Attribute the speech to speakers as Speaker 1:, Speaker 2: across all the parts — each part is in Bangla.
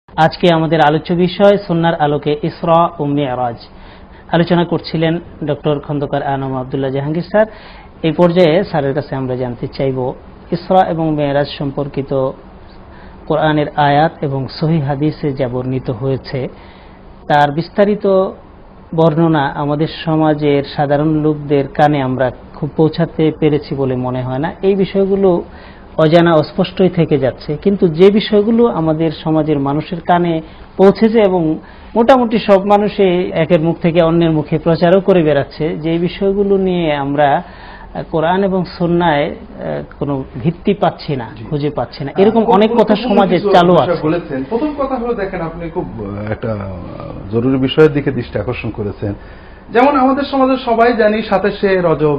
Speaker 1: আজকে আমাদের আলোচ্য বিষয় সুন্নাহর আলোকে ইসরা ও মিরাজ। আলোচনা করছিলেন ডক্টর খন্দকার আনম আব্দুল্লাহ জাহাঙ্গীর স্যার। এই পর্যায়ে স্যারের কাছে আমরা জানতে চাইব ইসরা এবং মেরাজ সম্পর্কিত কোরআনের আয়াত এবং সহিহ হাদিসে যা বর্ণিত হয়েছে তার বিস্তারিত বর্ণনা আমাদের সমাজের সাধারণ লোকদের কানে আমরা খুব পৌঁছাতে পেরেছি বলে মনে হয় না। এই বিষয়গুলো অজানা অস্পষ্টই থেকে যাচ্ছে, কিন্তু যে বিষয়গুলো আমাদের সমাজের মানুষের কানে পৌঁছেছে এবং মোটামুটি সব মানুষই একের মুখ থেকে অন্যের মুখে প্রচারও করে বেড়াচ্ছে, যে বিষয়গুলো নিয়ে আমরা কোরআন এবং সুন্নায় কোনো ভিত্তি পাচ্ছি না, খুঁজে পাচ্ছি না, এরকম অনেক কথা সমাজে চালু আছে।
Speaker 2: প্রথম কথা হলো, দেখেন আপনি খুব একটা জরুরি বিষয়ের দিকে দৃষ্টি আকর্ষণ করেছেন। যেমন আমাদের সমাজে সবাই জানি 27শে রজব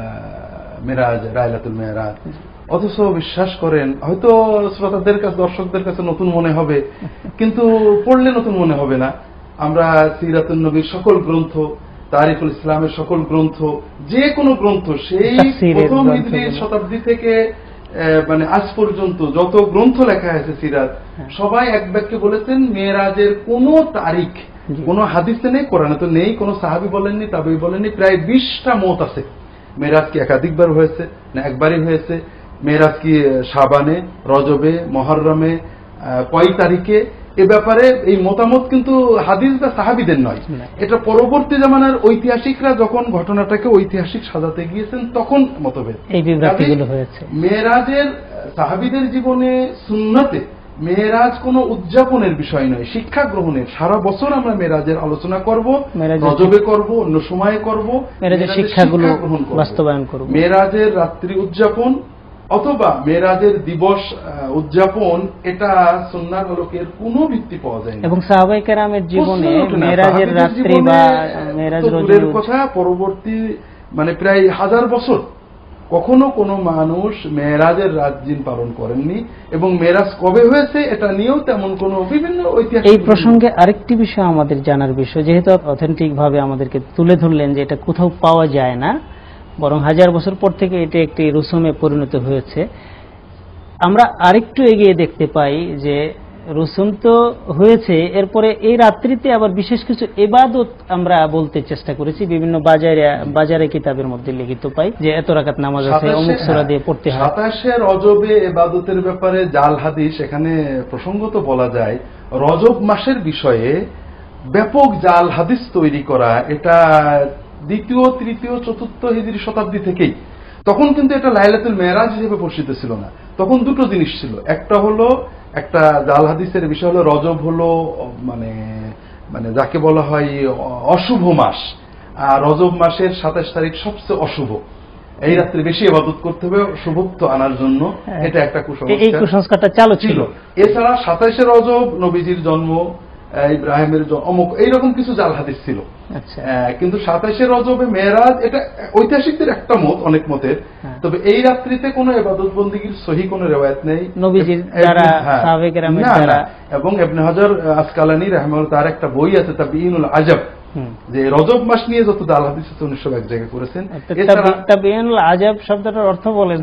Speaker 2: মেরাজ, লাইলাতুল মেরাজ, অথচ বিশ্বাস করেন হয়তো শ্রোতাদের কাছে, দর্শকদের কাছে নতুন মনে হবে, কিন্তু পড়লে নতুন মনে হবে না। আমরা সিরাতুন নবীর সকল গ্রন্থ, তারিখুল ইসলামের সকল গ্রন্থ, যে কোনো গ্রন্থ সেই প্রথম হিজরি শতাব্দী থেকে মানে আজ পর্যন্ত যত গ্রন্থ লেখা হয়েছে সিরাত, সবাই এক বাক্যে বলেছেন মেরাজের কোন তারিখ কোন হাদিসে নেই, কোরআনে তো নেই, কোন সাহাবী বলেননি, তাবেঈ বলেননি। প্রায় 20টা মত আছে। মেরাজ কি একাধিকবার হয়েছে না একবারই হয়েছে? মেরাজ কি শাবানে, রজবে, মুহররমে, কয় তারিখে? এ ব্যাপারে এই মতামত কিন্তু হাদিস বা সাহাবীদের নয়, এটা পরবর্তী জামানার ঐতিহাসিকরা যখন ঘটনাটাকে ঐতিহাসিক সাজাতে গিয়েছেন তখন মতভেদ, এই বিভ্রান্তিগুলো হয়েছে। মেরাজের সাহাবীদের জীবনে সুন্নতে মেরাজ কোনো উদযাপনের বিষয় নয়, শিক্ষা গ্রহণের। সারা বছর আমরা মেরাজের আলোচনা করব, রজবে করব, অন্য সময়ে করব, মেরাজের শিক্ষাগুলো বাস্তবায়ন করব। মেরাজের রাত্রি উদযাপন অথবা মেরাজের দিবস উদযাপন, এটা সুন্নাহর আলোকের কোনো ভিত্তি পাওয়া যায় না। এবং সাহাবায়ে কেরামের জীবনে মেরাজের রাত্রি বা মেরাজ রজবের কথা পরবর্তী মানে প্রায় 1000 বছর কখনো কোনো মানুষ মেরাজের রাত দিন পালন করেননি, এবং মেরাজ কবে হয়েছে এটা নিয়েও তেমন কোনো বিভিন্ন ঐতিহাসিক। এই প্রসঙ্গে আরেকটি বিষয় আমাদের জানার বিষয়, যেহেতু অথেন্টিক ভাবে আমাদেরকে তুলে ধরলেন যে এটা কোথাও পাওয়া যায় না, বরং 1000 বছর পর থেকে এটা একটি রুসুমে পরিণত হয়েছে। আমরা আরেকটু এগিয়ে দেখতে পাই যে রুসুম তো হয়েছে, এরপরে এই রাত্রিতে আবার বিশেষ কিছু ইবাদত আমরা বলতে চেষ্টা করেছি, বিভিন্ন বাজারে কিতাবের মধ্যে লিখিত পাই যে এত রাকাত নামাজ আছে, অমুক সূরা দিয়ে পড়তে হয়।
Speaker 3: 27শে রজবে ইবাদতের ব্যাপারে জাল হাদিস এখানে প্রসঙ্গত বলা যায়। রজব মাসের বিষয়ে ব্যাপক জাল হাদিস তৈরি করা, এটা দ্বিতীয়, তৃতীয়, চতুর্থ হিজরি শতাব্দী থেকেই। তখন কিন্তু এটা লাইলাতুল মেরাজ হিসেবে পরিচিত ছিল না। তখন দুটো জিনিস ছিল, একটা হলো একটা জাল হাদিসের বিষয় হলো রজব হলো মানে মানে যাকে বলা হয় অশুভ মাস, আর রজব মাসের 27 তারিখ সবচেয়ে অশুভ। এই রাত্রে বেশি ইবাদত করতে হবে শুভত্ব আনার জন্য, এটা একটা কুসংস্কার। এই কুসংস্কারটা চালু ছিল। এছাড়া 27শে রজব নবীজির জন্ম, ইব্রাহিমের অমুক, এইরকম কিছু জাল হাদিস ছিল। কিন্তু 27শে রজবে মেরাজ, এটা ঐতিহাসিকদের একটা মত, অনেক মতের। তবে এই রাত্রিতে কোনো ইবাদত বন্দেগীর সহি কোনো রিওয়ায়াত নেই নবীজির দ্বারা, সাহাবায়ে কেরামের দ্বারা। এবং ইবনে হাজার আসকালানী রাহিমাহুল্লাহ তার একটা বই আছে তাবিয়িনুল আজাব, যে রজব মাস নিয়ে যত জাল হাদিস আছে 1901 জায়গায় করেছেন।
Speaker 1: তাবিয়িনুল আজাব শব্দটার অর্থ বলেন,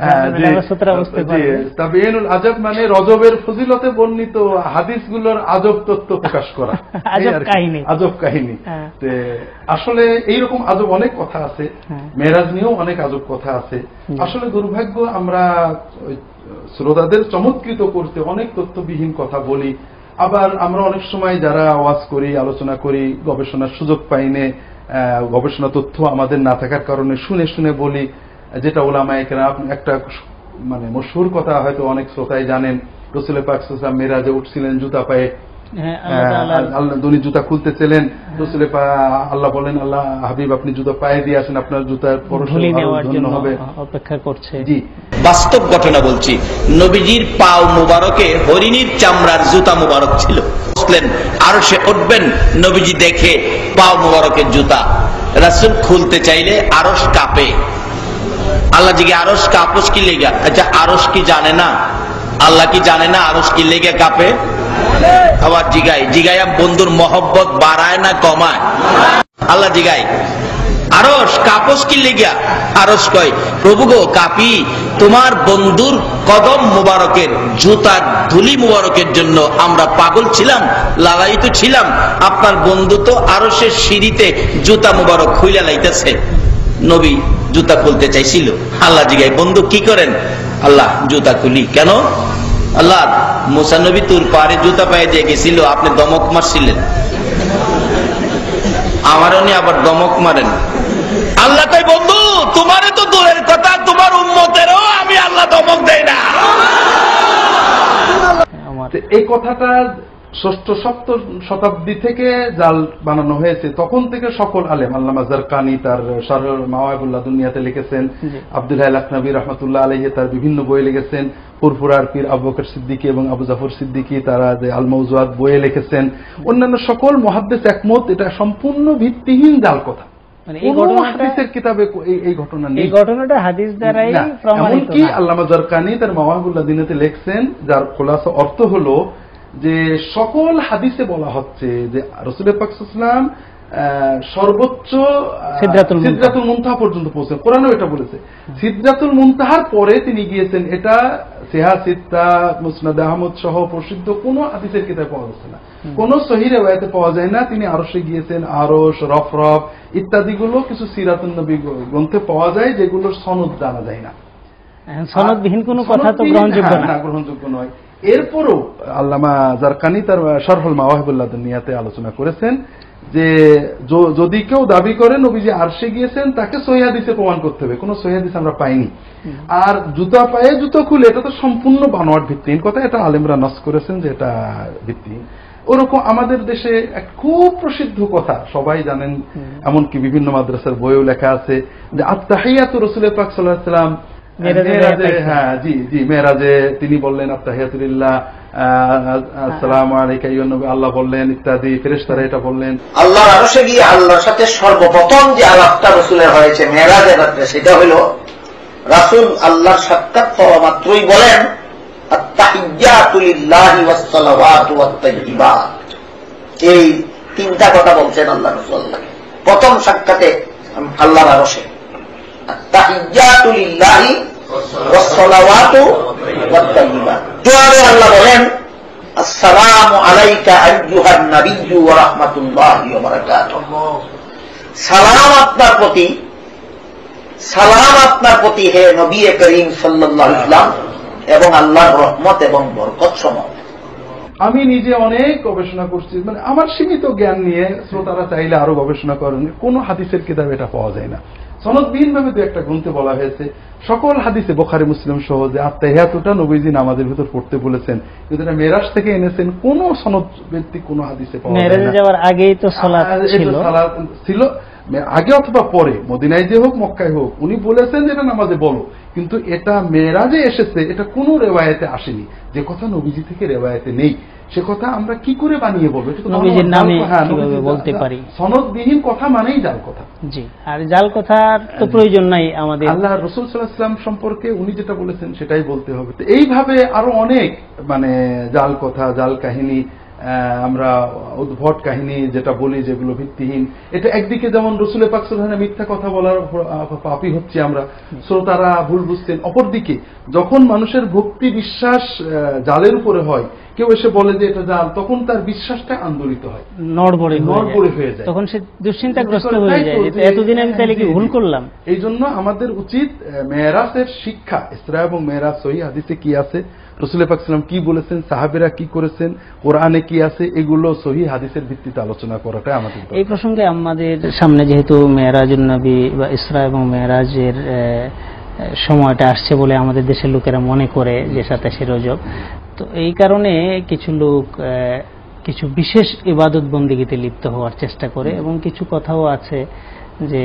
Speaker 3: তাবিয়িনুল আজাব মানে রজবের ফজিলতে বর্ণিত হাদিসগুলোর আজব তথ্য প্রকাশ করা, আজব কাহিনী। আসলে এইরকম আজব অনেক কথা আছে, মেরাজ নিয়েও অনেক আজব কথা আছে। আসলে দুর্ভাগ্য, আমরা শ্রোতাদের চমৎকৃত করতে অনেক তথ্যবিহীন কথা বলি, আবার আমরা অনেক সময় যারা ওয়াজ করি, আলোচনা করি, গবেষণার সুযোগ পাইনে, গবেষণা তথ্য আমাদের না থাকার কারণে শুনে শুনে বলি, যেটা ওলামায়ে কেরাম একটা মানে মশহুর কথা হয়তো অনেক শ্রোতাই জানেন। রাসূল পাক সাল্লাল্লাহু আলাইহি ওয়াসাল্লাম মেরাজে উঠছিলেন জুতা পায়ে, আল্লাহ দুনি জুতা খুলতেছিলেন, রাসূল আল্লাহ বলেন, আল্লাহ হাবিব আপনি জুতা পায়ে দিয়ে আসেন, আপনার জুতার পরশে হবে, অপেক্ষা করছে। জি,
Speaker 4: বাস্তব ঘটনা বলছি। নবীজির পাও মুবারকে হরিণীর চামড়ার জুতা মুবারক ছিল। বসলেন, আরশে উঠবেন, নবীজি দেখে পাও মুবারকের জুতা। রাসূল খুলতে চাইলে আরশ কাঁপে। আল্লাহ জিজ্ঞে আরশ কাঁপস কি লেগা? আচ্ছা, আরশ কি জানে না? আল্লাহ কি জানে না আরশ কি লেগে কাঁপে? আবার জিগাই বন্ধুর মহব্বত বাড়ায় না কমায়? আল্লাহ জিগাই আরশ কাপস কি লেগা? আরশ কয়, প্রভু গো, কাপি তোমার বন্ধুর কদম মুবারকের, জুতার ধুলি মুবারকের জন্য আমরা পাগল ছিলাম, লালায়িত ছিলাম। আপনার বন্ধু তো আরশের সিঁড়িতে জুতা মুবারক খুইলা লাইতেছে। নবী জুতা খুলতে চাইছিল। আল্লাহ জিগায়, বন্ধু কি করেন? আল্লাহ, জুতা খুলি। কেন? আল্লাহ, মুসা নবী তুর পারে জুতা পায়ে দিয়ে গেছিল, আপনি দমক মারছিলেন, আমার উনি আবার দমক মারেন। আল্লাহ তাই, বন্ধু তোমারে তো দূরের কথা, তোমার উম্মতেরও আমি আল্লাহ দমক দেয় না।
Speaker 3: এই কথাটা ষষ্ঠ সপ্তম শতাব্দী থেকে জাল বানানো হয়েছে। তখন থেকে সকল আলেম, আল্লামা জারকানি তার শারহুল মাওয়াহিবুল্লাহ দুনিয়াতে লিখেছেন, আব্দুল্লাহ লাখনবী রহমতুল্লাহ আলাইহি তার বিভিন্ন বই লিখেছেন, ফুরফুরার পীর আবু বকর সিদ্দিকী এবং আবু জাফর সিদ্দিকী তারা যে আল মাওজুআত বইয়ে লিখেছেন। অন্যান্য সকল মুহাদ্দিস একমত এটা সম্পূর্ণ ভিত্তিহীন জাল কথা। এই ঘটনাটা হাদিস দ্বারাই প্রমাণিত না। আল্লামা জারকানি তার মাওয়াহিবুল্লাহ দুনিয়াতে লিখছেন, যার খোলাসা অর্থ হলো যে সকল হাদিসে বলা হচ্ছে যে রাসূল পাক সাল্লাল্লাহু আলাইহি ওয়াসাল্লাম সর্বোচ্চ সিদরাতুল মুনতাহা পর্যন্ত পৌঁছেন। কোরআনও এটা বলেছে। সিদরাতুল মুনতাহার পরে তিনি গিয়েছেন, এটা সিহা সিত্তা, মুসনাদ আহমদ সহ প্রসিদ্ধ কোন হাদিসের কিতাবে পাওয়া যাচ্ছে না, কোন সহিহ রিওয়ায়াতে পাওয়া যায় না। তিনি আরশে গিয়েছেন, আরশ, রফরফ ইত্যাদিগুলো কিছু সিরাতুন নবী গ্রন্থে পাওয়া যায়, যেগুলোর সনদ জানা যায় না।
Speaker 1: সনদবিহীন কোনো কথা তো গ্রহণযোগ্য না,
Speaker 3: গ্রহণযোগ্য নয়। এরপরও আল্লামা জারকানি তার শারহুল মাওয়াহিবুল্লাহ দুনিয়াতে আলোচনা করেছেন যে যদি কেউ দাবি করে নবীজি আরশে গিয়েছেন, তাকে সহিহ হাদিসে প্রমাণ করতে হবে। কোন সহিহ হাদিস আমরা পাইনি। আর জুতা পায়ে জুতো খুলে, এটা তো সম্পূর্ণ বানোয়াট ভিত্তিহীন কথা। এটা আলেমরা নস করেছেন যে এটা ভিত্তিহীন। ওরকম আমাদের দেশে এক খুব প্রসিদ্ধ কথা সবাই জানেন, এমনকি বিভিন্ন মাদ্রাসার বইও লেখা আছে যে আত-তাহিয়াতু রাসূল পাক সাল্লাল্লাহু আলাইহি ওয়াসাল্লাম মেরাজে তিনি বললেন আত-তাহিয়াতুলিল্লাহ, আসসালামু আলাইকা আইয়ুহান নবী, আল্লাহ বললেন ইত্যাদি, ফেরেশতারা এটা বললেন।
Speaker 5: আল্লাহর আরশে গিয়ে আল্লাহর সাথে সর্বপ্রথম যে আলাপটা রাসূলের হয়েছে মেরাজের রাতে, সেটা হলো রাসূল আল্লাহর সাক্ষাৎ পাওয়া মাত্রই বলেন আত-তাহিয়াতু লিল্লাহি ওয়াস-সালাওয়াতু ওয়াত-তাইয়্যিবাত। এই তিনটা কথা বলছেন আল্লাহ রাসূল প্রথম সাক্ষাতে আল্লাহর আরশে, আত-তাহিয়াতু লিল্লাহি ওয়াস-সালাওয়াতু ওয়াত-তাইয়্যিবাত। দুআরে আল্লাহ বলেন আসসালামু আলাইকা আইয়ুহান নাবিয়্যু ওয়া রাহমাতুল্লাহি ওয়া বারাকাতুহু। সালাম আপনার প্রতি, সালাম আপনার প্রতি হে নবী করিম সাল্লাল্লাহু আলাইহি ওয়াসাল্লাম, এবং আল্লাহর রহমত এবং বরকত সমূহ।
Speaker 3: আমি নিজে অনেক গবেষণা করছি, মানে আমার সীমিত জ্ঞান নিয়ে, শ্রোতারা চাইলে আরো গবেষণা করেন, কোন হাদিসের কিতাবে এটা পাওয়া যায় না। সনদবিহীন ভাবে দু একটা গ্রন্থে বলা হয়েছে, সকল হাদিসে বুখারী মুসলিম সহ যে আত-তাহিয়াতুটা নবীজি নামাজের ভিতর পড়তে বলেছেন, কিন্তু এটা মেরাজ থেকে এনেছেন, কোন সনদ ভিত্তিক কোন হাদিসে পাওয়া যায় না।
Speaker 1: মেরাজে যাওয়ার আগেই তো সালাত
Speaker 3: ছিল, আগে অথবা পরে, মদিনায় যে হোক মক্কায় হোক, উনি বলেছেন যে এটা নামাজে বলো, কিন্তু এটা মেরাজে এসেছে, এটা কোন রেওয়ায়েতে আসেনি। যে কথা নবীজি থেকে রেওয়ায়েতে নেই, সে কথা আমরা কি করে বানিয়ে বলবো?
Speaker 1: নবীজির নামে কিভাবে বলতে পারি?
Speaker 3: সনদবিহীন কথা মানেই জাল কথা।
Speaker 1: জি, আর জাল কথার তো প্রয়োজন নাই আমাদের।
Speaker 3: আল্লাহ রাসূল সাল্লাল্লাহু আলাইহি ওয়াসাল্লাম সম্পর্কে উনি যেটা বলেছেন সেটাই বলতে হবে। এইভাবে আরো অনেক মানে জাল কথা, জাল কাহিনী, আমরা উদ্ভট কাহিনী যেটা বলি, যেগুলো ভিত্তিহীন। এটা একদিকে যেমন রাসূল পাক সাল্লাল্লাহু আলাইহি ওয়াসাল্লাম মিথ্যা কথা বলার পাপী হচ্ছে আমরা, শ্রোতারা ভুল বুঝছেন। অপরদিকে যখন মানুষের ভক্তি বিশ্বাস জালের উপরে হয়, কেউ এসে বলে যে এটা জাল, তখন তার বিশ্বাসটা আন্দোলিত হয়, নড়বড়ে হয়ে যায়,
Speaker 1: তখন সে দুশ্চিন্তাগ্রস্ত হয়ে যায় যে এতদিন আমি তাহলে কি ভুল করলাম।
Speaker 3: এই জন্য আমাদের উচিত মেরাজের শিক্ষা, ইসরা এবং মেরাজ সহিহ হাদিসে কি আছে, রাসূল পাক সাল্লাল্লাহু আলাইহি ওয়াসাল্লাম কি বলেছেন, সাহাবীরা কি করেছেন, কোরআনে কি আছে, এগুলো সহিহ হাদিসের ভিত্তিতে আলোচনা করাটা আমাদের দরকার।
Speaker 1: এই প্রসঙ্গে আমাদের সামনে যেহেতু মেরাজুন নবী বা ইসরা এবং মেরাজের সময়টা আসছে বলে আমাদের দেশের লোকেরা মনে করে যে 27শে রজব, তো এই কারণে কিছু লোক কিছু বিশেষ ইবাদত বন্দেগীতে লিপ্ত হওয়ার চেষ্টা করে, এবং কিছু কথাও আছে যে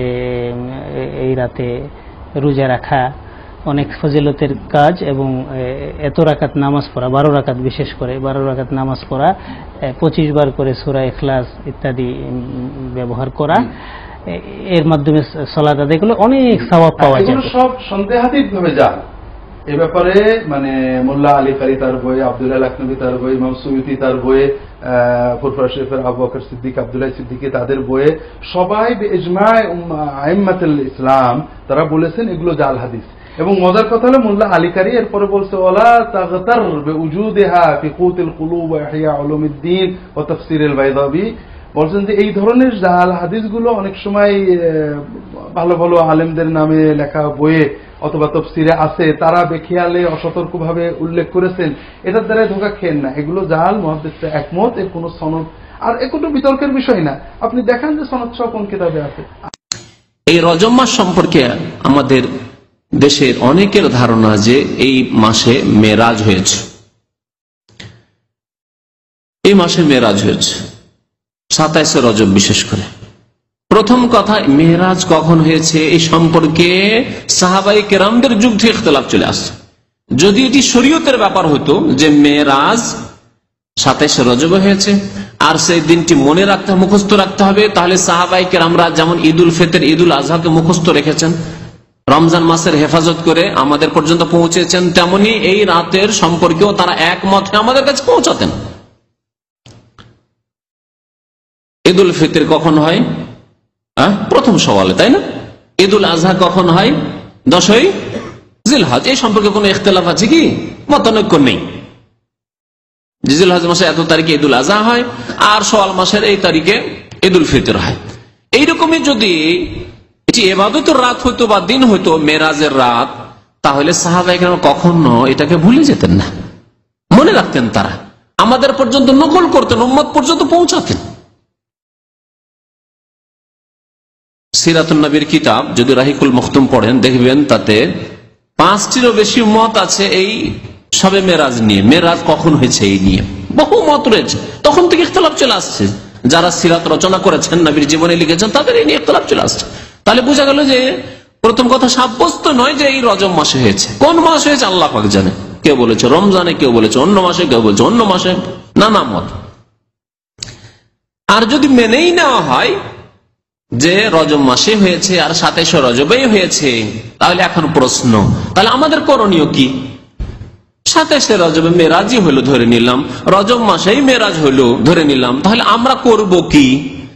Speaker 1: এই রাতে রোজা রাখা অনেক ফজিলতের কাজ, এবং এত রাকাত নামাজ পড়া, 12 রাকাত, বিশেষ করে 12 রাকাত নামাজ পড়া, 25 বার করে সূরা ইখলাস ইত্যাদি ব্যবহার করা, এর মাধ্যমে সালাত আদায় করলে অনেক সওয়াব পাওয়া যায়।
Speaker 3: এগুলো সব সন্দেহাতীতভাবে জাল,
Speaker 2: এ ব্যাপারে মানে মোল্লা আলী কারি তার বইয়ে, আব্দুল্লাহ লাখনবী তার বই, ইমাম সুয়ুতি তার বইয়ে, ফুরফুরা শরীফের আবু বকর সিদ্দিক, আব্দুল্লাহ সিদ্দিকী তাদের বইয়ে, সবাই ইজমায়ে আইম্মাতুল ইসলাম তারা বলেছেন এগুলো জাল হাদিস। এবং মজার কথা হলো মোল্লা আলী কারি এরপরে বলছে ওয়ালা তাগতার বিউজুদিহা ফি কুতুল কুলুব ওয়া ইহয়া উলুমিদ্দিন ওয়া তাফসিরুল বাইদাবি, বলছেন যে এই ধরনের জাল হাদিসগুলো অনেক সময় ভালো ভালো আলেমদের নামে লেখা বইয়ে অথবা তফসিরে আছে, তারা বেখেয়ালে অসতর্কভাবে উল্লেখ করেছেন, এটার দ্বারা ধোঁকা খেয়েন না, এগুলো জাল। মুহাদ্দিসরা একমত, এর কোনো সনদ আর এ কোনো বিতর্কের বিষয় না। আপনি দেখান যে সনদ সহ কোন কিতাবে আছে।
Speaker 6: এই রজব মাস সম্পর্কে আমাদের দেশের অনেকের ধারণা যে এই মাসে মেরাজ হয়েছে, এই মাসে মেরাজ হয়েছে 27 রজব। বিশেষ করে প্রথম কথা, মেরাজ কখন হয়েছে এই সম্পর্কে সাহাবায়ে কেরামদের যুগ থেকে ইখতিলাফ চলে আসছে। যদি এটি শরীয়তের ব্যাপার হতো যে মেরাজ 27 রজবে হয়েছে আর সেই দিনটি মনে রাখতে, মুখস্থ রাখতে হবে, তাহলে সাহাবায়ে কেরামরা যেমন ঈদুল ফিতর, ঈদুল আজহাকে মুখস্থ রেখেছেন, রমজান মাসের হেফাজত করে আমাদের পর্যন্ত পৌঁছেছেন, তেমনি এই রাতের সম্পর্কেও তারা একমত হয়ে আমাদের কাছে পৌঁছাতেন। ঈদুল ফিতর কখন হয়? প্রথম সওয়ালে, তাই না? ঈদুল আজহা কখন হয়? 10ই জিলহজ। এই সম্পর্কে কোন ইখতিলাফ আছে কি? মতানৈক্য নেই। জিলহজ মাসে এত তারিখে ঈদুল আজহা হয় আর শাওয়াল মাসের এই তারিখে ঈদুল ফিতর হয়। এইরকমই যদি এটি ইবাদতের রাত হইতো বা দিন হইতো, মেরাজের রাত, তাহলে সাহাবায়ে কেরাম কখনো এটাকে ভুলে যেতেন না, মনে রাখতেন, তারা আমাদের পর্যন্ত নকল করতেন, উম্মত পর্যন্ত পৌঁছাতেন। সিরাতুন নবীর কিতাব যদি রাহিকুল মখতুম পড়েন, দেখবেন তাতে 5টিরও বেশি মত আছে এই সবে মেরাজ নিয়ে। মেরাজ কখন হয়েছে এই নিয়ে বহু মত রয়েছে, তখন থেকে ইখতিলাফ চলে আসছে। যারা সিরাত রচনা করেছেন, নবীর জীবনে লিখেছেন, তাদের এই নিয়ে ইখতিলাফ চলে আসছে। তাহলে বোঝা গেল যে প্রথম কথা সাব্যস্ত নয় যে এই রজব মাসে হয়েছে। কোন মাস হয়েছে আল্লাহ পাক জানে। কেউ বলেছে রমজানে, কেউ বলেছে অন্য মাসে, কেউ বলছে অন্য মাসে, নানা মত। আর যদি মেনেই নেওয়া হয় যে রজব মাসে হয়েছে আর 27 রজবেই হয়েছে, তাহলে এখন প্রশ্ন, তাহলে আমাদের করণীয় কি? 27 রজবে মেরাজই হলো ধরে নিলাম, রজব মাসেই মেরাজ হলো ধরে নিলাম, তাহলে আমরা করব কি?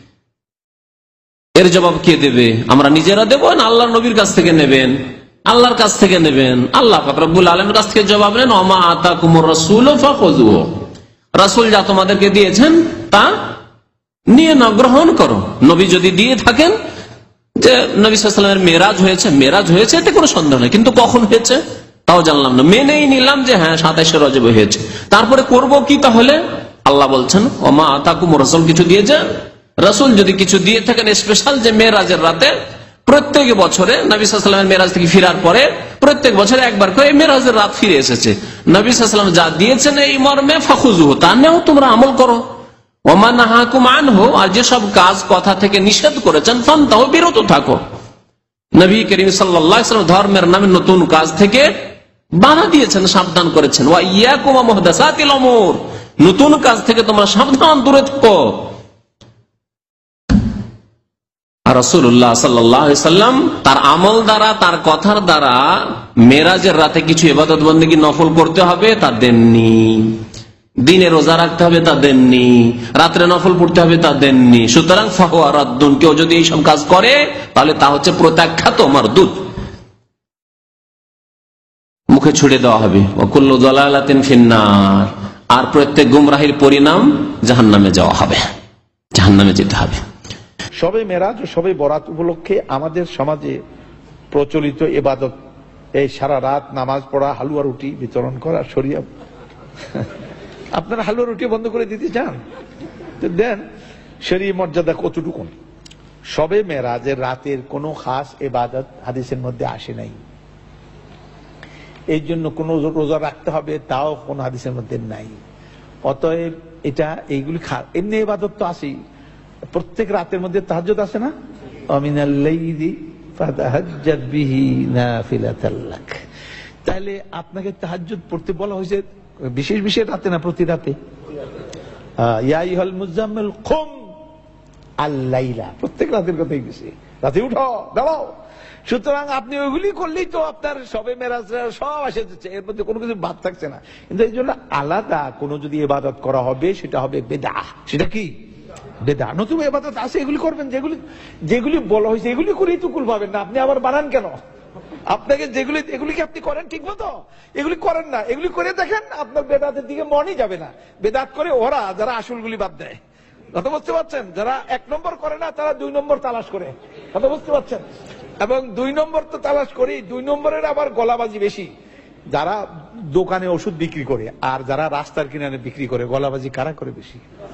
Speaker 6: এর জবাব কে দেবে? আমরা নিজেরা দেব না আল্লাহর নবীর কাছ থেকে নেবেন? আল্লাহর কাছ থেকে নেবেন। আল্লাহ পাক রব্বুল আলামিনের কাছ থেকে জবাব নেন, ওমা আতাকুমুর রাসূলু ফাখুযুহু, রাসূল যা তোমাদেরকে দিয়েছেন তা নিয়ে না, গ্রহণ করো। নবী যদি দিয়ে থাকেন যে নবী সাল্লাল্লাহু আলাইহি ওয়াসাল্লামের মেরাজ হয়েছে, মেরাজ হয়েছে, এতে কোনো সন্দেহ নেই, কিন্তু কখন হয়েছে তাও জানলাম না, মেনেই নিলাম যে হ্যাঁ 27 রজবে হয়েছে। তারপরে করব কি? তাহলে আল্লাহ বলছেন ওমা আতাকুমুর রাসূল, কিছু দিয়েছেন, রাসূল যদি কিছু দিয়ে থাকেন স্পেশাল, যে মেরাজের রাতে প্রত্যেক বছরে নবী সাল্লাল্লাহু আলাইহি ওয়াসাল্লাম মেরাজ থেকে ফেরার পরে প্রত্যেক বছরে একবার করে মেরাজের রাত ফিরে এসেছে, নবী সাল্লাল্লাহু আলাইহি ওয়াসাল্লাম যা দিয়েছেন এই মর্মে ফাখুযুহু, তা নেও, তোমরা আমল করো। ওমা নাহাকুম আনহু, আর যেসব কাজ কথা থেকে নিষেধ করেছেন ফান্তাহু, বিরত থাকো। নবী করিম সাল্লাল্লাহু আলাইহি ওয়াসাল্লাম ধর্মের নামে নতুন কাজ থেকে বাধা দিয়েছেন, সাবধান করেছেন। ওয়া ইয়াকুম ওয়া মুহদাসাতিল উমুর, নতুন কাজ থেকে তোমরা সাবধান, দূরে থাকো। আর রাসূলুল্লাহ সাল্লাল্লাহু আলাইহি ওয়াসাল্লাম তার আমল দ্বারা, তার কথার দ্বারা মেরাজের রাতে কিছু ইবাদত বন্দেগী নফল করতে হবে তা দেননি, দিনে রোজা রাখতে হবে তা দেননি, রাত্রে নফল পড়তে হবে তা দেননি। সুতরাং ফাহুয়া রাদ্দুন, কেউ যদি এইসব কাজ করে তাহলে তা হচ্ছে প্রত্যাখ্যাত, মারদুদ, মুখে ছুড়ে দেওয়া হবে। ওয়া কুল্লু দালালাতিন ফিন্নার, আর প্রত্যেক গুমরাহির পরিণাম জাহান্নামে যাওয়া হবে, জাহান্নামে যেতে হবে।
Speaker 7: শবে মেরাজ ও শবে বরাত উপলক্ষে আমাদের সমাজে প্রচলিত ইবাদত এই সারা রাত নামাজ পড়া, হালুয়া রুটি বিতরণ করা শরিয়া। আপনারা হালুয়া রুটি বন্ধ করে দিতে চান তো দেন, শরীয়ত মর্যাদা কতটুকু? শবে মেরাজের রাতের কোনো খাস ইবাদত হাদিসের মধ্যে আসে নাই, এই জন্য কোন রোজা রাখতে হবে তাও কোন হাদিসের মধ্যে নাই। অতএব এটা এইগুলি এমনি ইবাদত তো আসেই, প্রত্যেক রাতের মধ্যে তাহাজ্জুদ আছে না, আমিনাল লাইলি ফাতাহাজ্জাদ বিহি নাফিলাতাল লাক, তাহলে আপনাকে তাহাজ্জুদ পড়তে বলা হয়েছে বিশেষ বিশেষ রাতে না, প্রতি রাতে। ইয়া আইয়ুহাল মুজাম্মিল কুম আল লাইলা, প্রত্যেক রাতের কথাই গেছে। রাতে উঠো, দাঁড়াও। সুতরাং আপনি ওইগুলি করলেই তো আপনার সবে মেরাজ সব এসে যাচ্ছে, এর মধ্যে কোনো কিছু বাদ থাকছে না। কিন্তু এই জন্য আলাদা কোনো যদি ইবাদত করা হবে সেটা হবে বেদাহ। সেটা কি? বেদাহ। নতুন ইবাদত আছে, এগুলি করবেন, যেগুলি বলা হয়েছে এগুলি করেই তো কুল পাবেন না। আপনি আবার বানান কেন? আপনাকে এগুলি কি আপনি করেন ঠিক মতো? এগুলি করেন না, এগুলি করে দেখেন আপনার বেদাতের দিকে মনই যাবে না। বেদাত করে ওরা যারা আসলগুলি বাদ দেয়, কথা বুঝতে পারছেন? যারা 1 নম্বর করে না তারা 2 নম্বর তালাশ করে, কথা বুঝতে পারছেন? এবং 2 নম্বর তো তালাশ করি, 2 নম্বরের আবার গলাবাজি বেশি। যারা দোকানে ওষুধ বিক্রি করে আর যারা রাস্তার কিনারে বিক্রি করে, গলাবাজি কারা করে বেশি?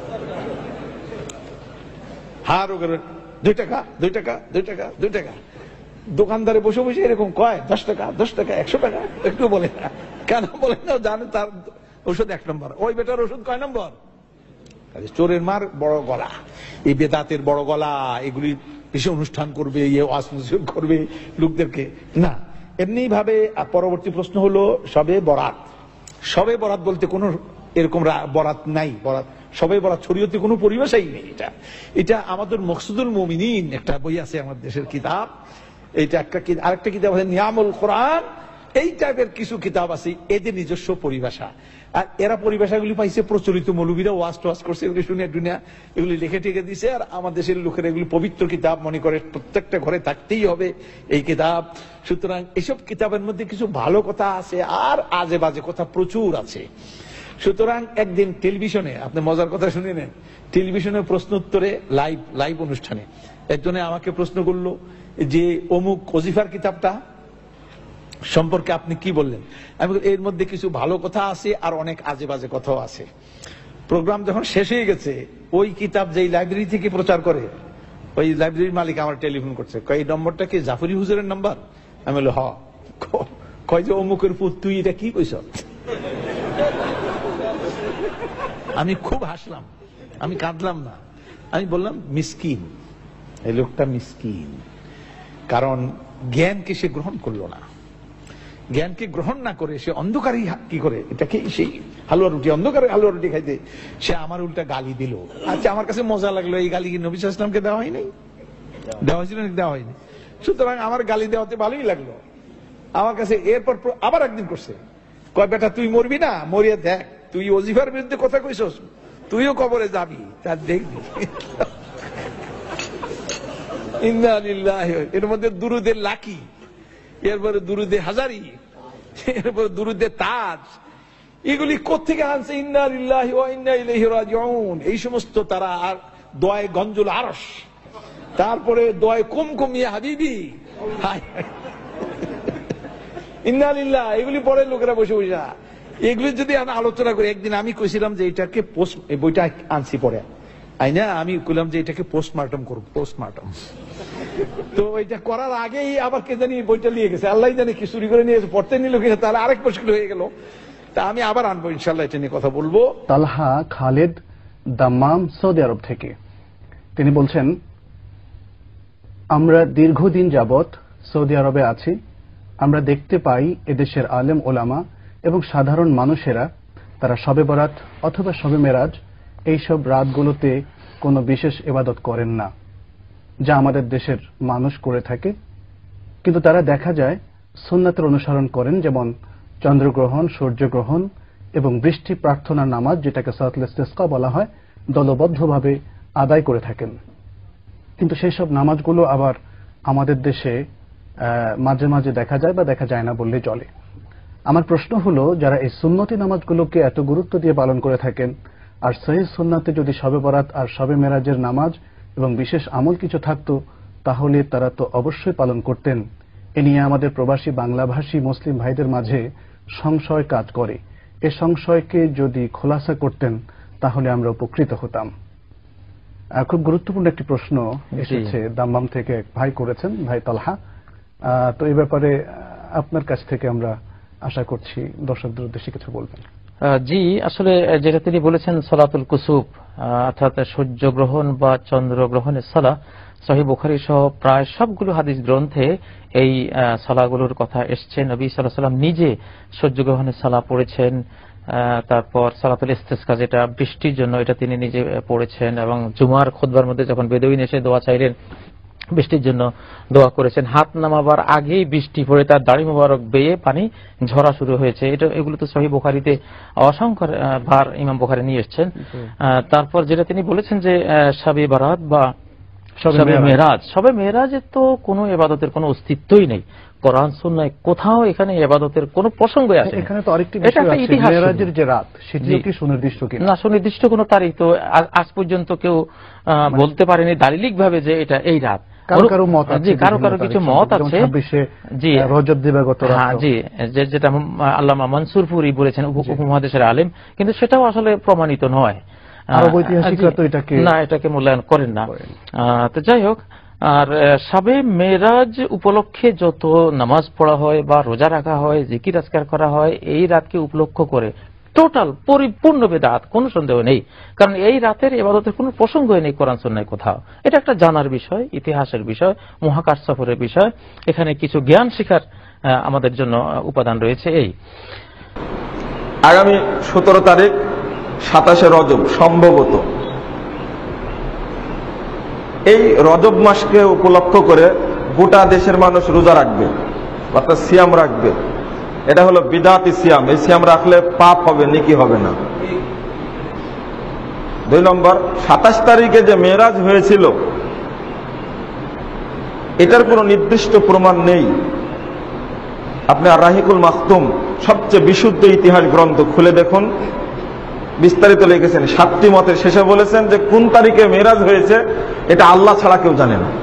Speaker 7: হার 2 টাকা 2 টাকা 2 টাকা 2 টাকা। দোকানদারে বসে বসে এরকম কয় 10 টাকা 10 টাকা 100 টাকা, একটু বলে না কেন? বলে না, জানে তার ওষুধ 1 নম্বর, ওই বেটার ওষুধ কয় নম্বর? চোরের মার বড় গলা, এই বেদাতের বড় গলা, এগুলি বেশি অনুষ্ঠান করবে, করবে লোকদেরকে না। এমনি ভাবে পরবর্তী প্রশ্ন হলো সবে বরাত। সবে বরাত বলতে কোন এরকম বরাত নাই, বরাত সবে বরাত শরীয়তে কোনো পরিবেশই নেই। এটা আমাদের মকসুদুল মুমিনিন একটা বই আছে আমার দেশের কিতাব, এইটা একটা। আরেকটা কিতাব আছে নিয়ামুল কোরআন, এই টাইপের কিছু কিতাব আছে, এদের নিজস্ব পরিভাষা। আর এরা পরিভাষাগুলি পাইছে প্রচলিত মৌলবীরা ওয়াজ টোয়াজ করছে, এগুলি শুনে দুনিয়া এগুলি লিখে টিকে দিছে। আর আমাদের দেশের লোকেরা এগুলি পবিত্র কিতাব মনে করে, প্রত্যেকটা ঘরে থাকতেই হবে এই কিতাব। সুতরাং এসব কিতাবের মধ্যে কিছু ভালো কথা আছে আর আজে বাজে কথা প্রচুর আছে। সুতরাং একদিন টেলিভিশনে, আপনি মজার কথা শুনে নেন, টেলিভিশনের প্রশ্ন উত্তরে লাইভ অনুষ্ঠানে একজনে আমাকে প্রশ্ন করলো যে অমুক ওজিফার কিতাবটা সম্পর্কে আপনি কি বললেন? আমি এর মধ্যে কিছু ভালো কথা আছে আর অনেক আজে বাজে কথাও আছে। প্রোগ্রাম যখন শেষ হয়ে গেছে, ওই কিতাব যেই লাইব্রেরি থেকে প্রচার করে, ওই লাইব্রেরির মালিক আমার টেলিফোন করছে, কয় এই নম্বরটা কি জাফরি হুজুরের নাম্বার? আমি বললাম হ। কয় যে অমুকের পুত, তুই এটা কি কইছ? আমি খুব হাসলাম, আমি কাঁদলাম না, আমি বললাম মিসকিন, এই লোকটা মিসকিন, কারণ জ্ঞানকে সে গ্রহণ করলো না। জ্ঞানকে গ্রহণ না করে সে অন্ধকারই কি করে, এটাকে সেই হালুয়া রুটি, অন্ধকারে হালুয়া রুটি খাইতে সে আমার উল্টা গালি দিল। আচ্ছা, আমার কাছে মজা লাগলো, এই গালি কি নবী সাল্লাল্লাহু আলাইহি ওয়াসাল্লামকে দেওয়া হয়নি? দেওয়া হয়েছিল নাকি? দেওয়া হয়নি। সুতরাং আমার গালি দেওয়াতে ভালোই লাগলো আমার কাছে। এরপর আবার একদিন করছে, কয় বেটা তুই মরবি না, মরিয়া দেখ, তুই ওজিফার বিরুদ্ধে কথা কইছস, তুইও কবরে যাবি, তার দেখবি। ইন্না লিল্লাহি, এর মধ্যে দুরুদের লাকি, এরপরে দুরুদে হাজারি, এরপরে দুরুদে তাজ, এগুলি কোত্থেকে আনছে? ইন্না লিল্লাহি ওয়া ইন্না ইলাইহি রাজিউন। এই সমস্ত তারা আর দোয়ায়ে গঞ্জুল আরশ, তারপরে দোয়ায়ে কুমকুম ইয়া হাবিবি, ইন্না লিল্লাহ, এগুলি পরে লোকেরা বসে বসে। এগুলি যদি আমি আলোচনা করি, একদিন আমি কইছিলাম যে এটাকে বইটা আনছি পরে আইনা, আমি কইলাম যে এটাকে পোস্টমার্টম করব, পোস্টমার্টম। তো এটা করার আগেই আবার কে জানি বইটা নিয়ে গেছে, আল্লাহ জানে কি চুরি করে নিয়ে গেছে, পড়তে নিল কিনা, তাহলে আরেক মুশকিল হয়ে গেল। তা আমি আবার আনবো ইনশাল্লাহ, এটা নিয়ে কথা বলবো।
Speaker 3: Talha Khaled Dammam, Saudi Arab থেকে, তিনি বলছেন, আমরা দীর্ঘদিন যাবৎ সৌদি আরবে আছি। আমরা দেখতে পাই এদেশের আলেম ওলামা এবং সাধারণ মানুষেরা তারা শবে বরাত অথবা শবে মেরাজ এইসব রাতগুলোতে কোনো বিশেষ ইবাদত করেন না, যা আমাদের দেশের মানুষ করে থাকে। কিন্তু তারা দেখা যায় সুন্নাতের অনুসরণ করেন, যেমন চন্দ্রগ্রহণ, সূর্যগ্রহণ এবং বৃষ্টি প্রার্থনার নামাজ, যেটাকে সালাতুল ইস্তিসকা বলা হয়, দলবদ্ধভাবে আদায় করে থাকেন। কিন্তু সেই সব নামাজগুলো আবার আমাদের দেশে মাঝে মাঝে দেখা যায় বা দেখা যায় না বললেই চলে। আমার প্রশ্ন হলো, যারা এই সুন্নতি নামাজগুলোকে এত গুরুত্ব দিয়ে পালন করে থাকেন, আর সহিহ সুন্নাতে যদি শবে বরাত আর শবে মেরাজের নামাজ এবং বিশেষ আমল কিছু থাকতো, তাহলে তারা তো অবশ্যই পালন করতেন। এ নিয়ে আমাদের প্রবাসী বাংলাভাষী মুসলিম ভাইদের মাঝে সংশয় কাজ করে। এ সংশয়কে যদি খোলাসা করতেন তাহলে আমরা উপকৃত হতাম। খুব গুরুত্বপূর্ণ একটি প্রশ্ন এসেছে, দাম্মাম থেকে এক ভাই করেছেন, ভাই তালহা। তো এই ব্যাপারে আপনার কাছ থেকে আমরা আশা করছি দর্শকদের উদ্দেশ্যে কিছু বলবেন।
Speaker 8: জি, আসলে যেটা তিনি বলেছেন সালাতুল কুসুফ, অর্থাৎ সূর্যগ্রহণ বা চন্দ্রগ্রহণের সালাহ, সহিহ বুখারী সহ প্রায় সবগুলো হাদিস গ্রন্থে এই সালাহগুলোর কথা এসছে। নবী সাল্লাল্লাহু আলাইহি ওয়াসাল্লাম নিজে সূর্যগ্রহণের সালাহ পড়েছেন, তারপর সালাতুল ইস্তিসকা যেটা বৃষ্টির জন্য, এটা তিনি নিজে পড়েছেন, এবং জুমার খুতবার মধ্যে যখন বেদুইন এসে দোয়া চাইলেন বৃষ্টির জন্য দোয়া করেছেন। হাত নামাবার আগেই বৃষ্টি পড়ে তার দাড়ি মোবারক বেয়ে পানি ঝরা শুরু হয়েছে। এগুলো তো সহিহ বুখারীতে অসংখ্য বার ইমাম বুখারী নিয়ে এসেছেন। তারপর যেটা তিনি বলেছেন যে শবে বারাত বা শবে মেরাজ, শবে মেরাজের তো কোনো ইবাদতের কোনো অস্তিত্বই নেই কোরআন সুন্নাহয় কোথাও। এখানে ইবাদতের কোনো প্রসঙ্গই আসে না।
Speaker 9: এখানে তো আরেকটি বিষয় আছে, মেরাজের যে রাত সেটিও কি সুনির্দিষ্ট কিনা?
Speaker 8: না, সুনির্দিষ্ট কোনো তারিখ তো আজ পর্যন্ত কেউ বলতে পারেনি দালিলিক ভাবে যে এটা এই রাত। কারো কারো কিছু মত আছে, জি
Speaker 9: রজব দিবাগত রাত,
Speaker 8: জি যেটা আল্লামা মনসুরপুরি বলেছেন, উপমহাদেশের আলেম, কিন্তু সেটাও আসলে প্রমাণিত নয়।
Speaker 9: ঐতিহাসিকরা তো
Speaker 8: এটাকে মূল্যায়ন করেন না। তো যাই হোক, আর শবে মেরাজ উপলক্ষে যত নামাজ পড়া হয় বা রোজা রাখা হয়, জিকির আজকার করা হয়, এই রাতকে উপলক্ষ করে টোটাল পরিপূর্ণ বেদাত, কোনো সন্দেহ নেই। কারণ এই রাতের ইবাদতের কোনো প্রসঙ্গই নেই কোরআন সুন্নাহয় কোথাও। এটা একটা জানার বিষয়, ইতিহাসের বিষয়, মহাকাশ সফরের বিষয়। এখানে কিছু জ্ঞান শিখার আমাদের জন্য উপাদান রয়েছে। এই
Speaker 10: আগামী 17 তারিখ 27শে রজব সম্ভবত, এই রজব মাসকে উপলক্ষ করে গোটা দেশের মানুষ রোজা রাখবে, অর্থাৎ সিয়াম রাখবে। এটা হলো বিদআতি সিয়াম। এই সিয়াম রাখলে পাপ হবে, নেকি হবে না। 2 নম্বর, 27 তারিখে যে মেরাজ হয়েছিল এটার কোনো নির্দিষ্ট প্রমাণ নেই। আপনি আর রাহিকুল মাখতুম, সবচেয়ে বিশুদ্ধ ইতিহাস গ্রন্থ খুলে দেখুন, বিস্তারিত লিখেছেন। 7টি মতের শেষে বলেছেন যে কোন তারিখে মেরাজ হয়েছে এটা আল্লাহ ছাড়া কেউ জানে না।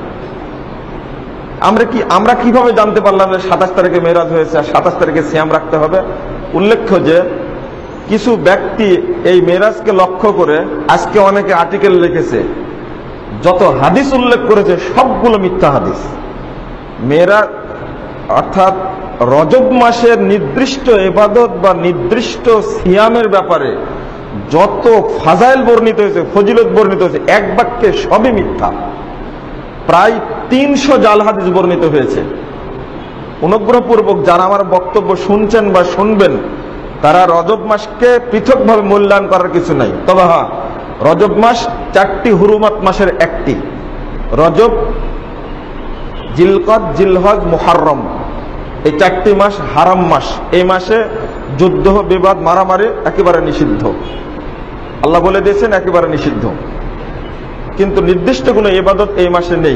Speaker 10: আমরা কিভাবে জানতে পারলাম যে 27 তারিখে মেরাজ হয়েছে আর 27 তারিখে সিয়াম রাখতে হবে? উল্লেখ্য যে কিছু ব্যক্তি এই মেরাজকে লক্ষ্য করে আজকে অনেকে আর্টিকেল লিখেছে, যত হাদিস উল্লেখ করেছে সবগুলো মিথ্যা হাদিস। মেরাজ অর্থাৎ রজব মাসের নির্দিষ্ট ইবাদত বা নির্দিষ্ট সিয়ামের ব্যাপারে যত ফাজাইল বর্ণিত হয়েছে, ফজিলত বর্ণিত হয়েছে, এক বাক্যে সবই মিথ্যা। প্রায় 300 জাল হাদিস বর্ণিত হয়েছে। অনুগ্রহপূর্বক যারা আমার বক্তব্য শুনছেন বা শুনবেন তারা রজব মাসকে পৃথকভাবে মূল্যায়ন করার কিছু নাই। তবে হ্যাঁ, রজব মাস 4টি হুরুমাত মাসের একটি। রজব, জিলকদ, জিলহজ, মুহররম, এই 4টি মাস হারাম মাস। এই মাসে যুদ্ধ, বিবাদ, মারামারি একেবারে নিষিদ্ধ। আল্লাহ বলে দিয়েছেন একেবারে নিষিদ্ধ। কিন্তু নির্দিষ্ট কোনো ইবাদত এই মাসে নেই।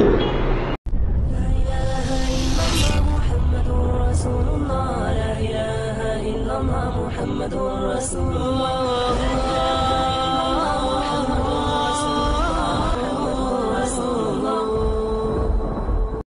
Speaker 11: মুহাম্মাদুর রাসূলুল্লাহ।